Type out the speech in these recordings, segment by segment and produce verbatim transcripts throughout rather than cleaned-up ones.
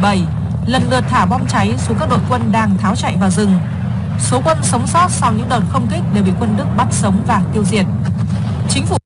bảy lần lượt thả bom cháy xuống các đội quân đang tháo chạy vào rừng. Số quân sống sót sau những đợt không kích đều bị quân Đức bắt sống và tiêu diệt. Chính phủ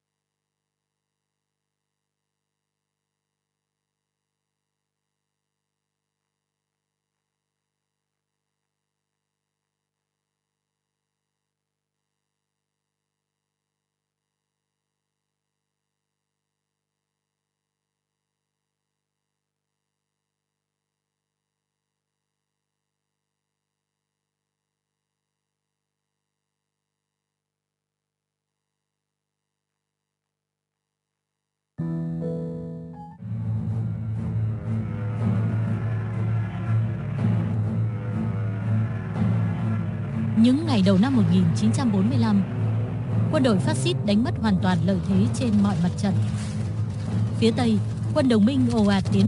Những ngày đầu năm một nghìn chín trăm bốn mươi lăm, quân đội phát xít đánh mất hoàn toàn lợi thế trên mọi mặt trận. Phía Tây, quân đồng minh ồ ạt tiến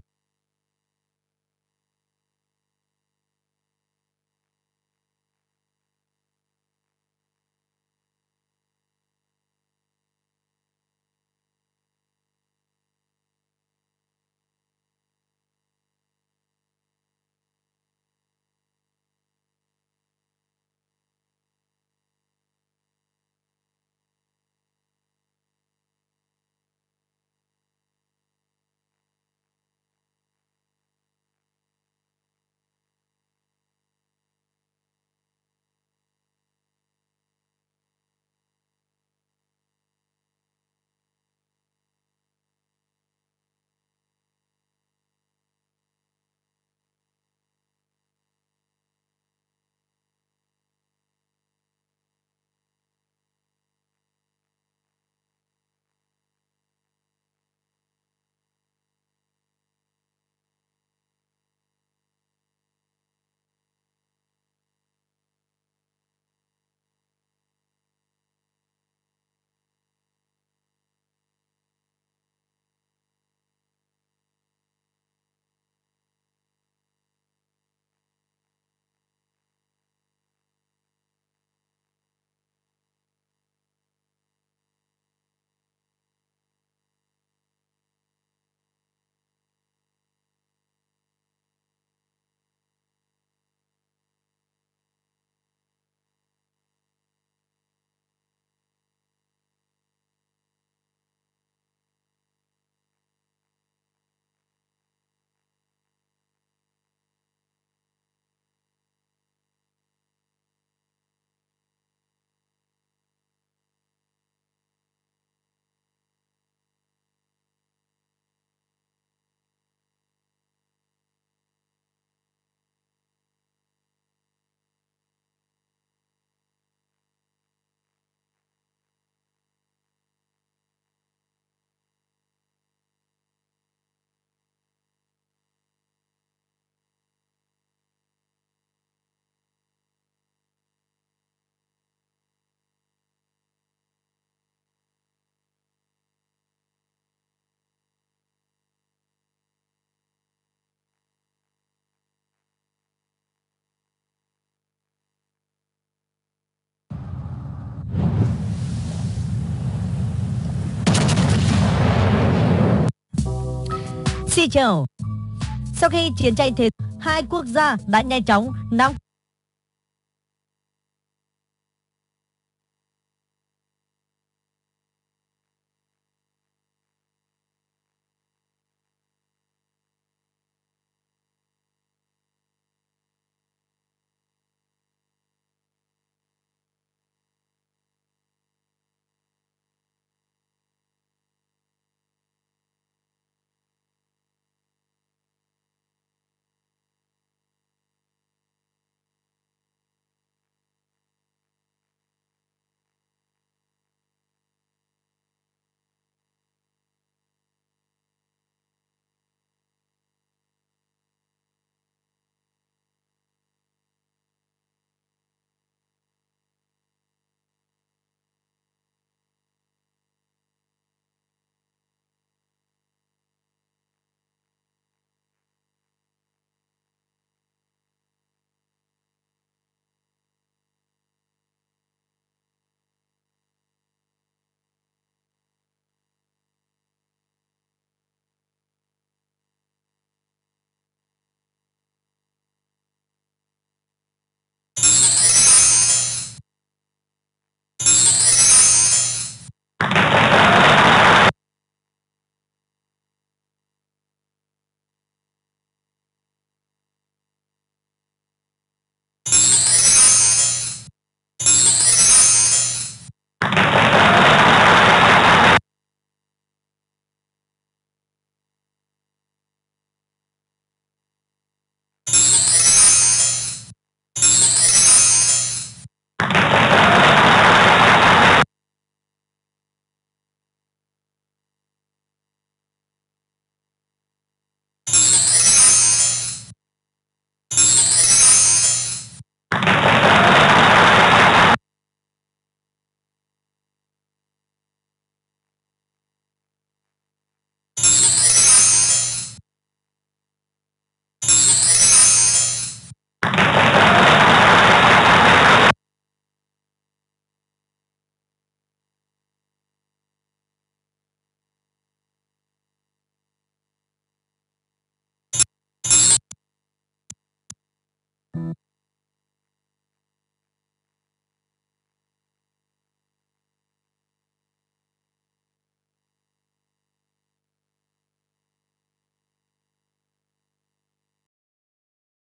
Xin chào. Sau khi chiến tranh thế hai quốc gia đã nhanh chóng nắm